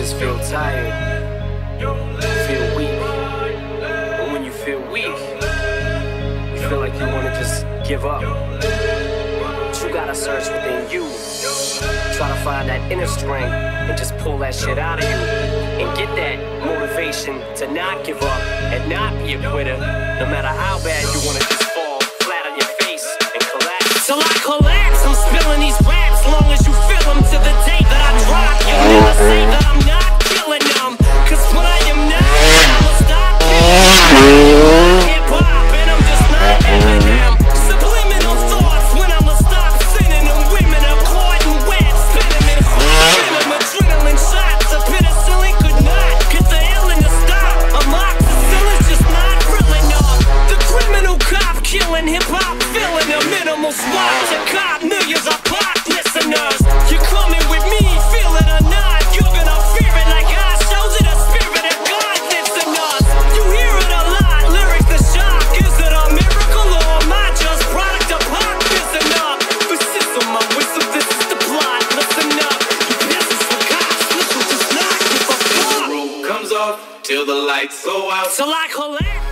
just feel tired, feel weak. But when you feel weak, you feel like you want to just give up. But you gotta search within you. Try to find that inner strength and just pull that shit out of you. And get that motivation to not give up and not be a quitter. No matter how bad you want to just fall flat on your face and collapse. Till I collapse, I'm spilling these raps. Long as you feel them to the day that I drop. You'll never say that I'm not killing them. Cause when I am not, I'ma stop killing hip-hop. And I'm just not living them. Subliminal thoughts when I'ma stop sending them. Women are caught and wet, spinning them. Adrenaline shots, a penicillin could not get the illin to stop. Amoxicillin's just not real enough. The criminal cop killing hip-hop, filling a minimal swap to cop millions of pop listeners. You coming with me, feel it or not, you're gonna fear it like I shows it a spirit of God lives in us. You hear it a lot, lyrics the shock. Is it a miracle or am I just product of pop? Listen up, this is on my whistle, this is the plot. Listen up, you business for cops, listen, just not give a fuck. The roof comes off till the lights go out. Till I collapse.